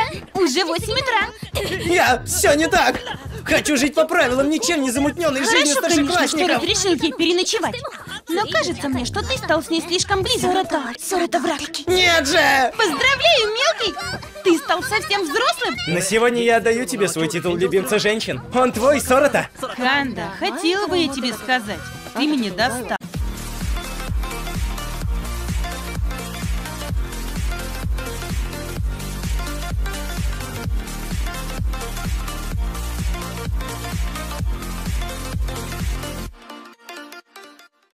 Уже 8 утра. Все не так. Хочу жить по правилам ничем не замутненной жизни Хорошо, конечно, что старшеклассников. разрешил ей переночевать. Но кажется мне, что ты стал с ней слишком близок. Сорота враг. Нет же! Поздравляю, мелкий! Ты стал совсем взрослым. На сегодня я отдаю тебе свой титул любимца женщин. Он твой, Сорота. Ханда, хотела бы я тебе сказать, ты меня достал.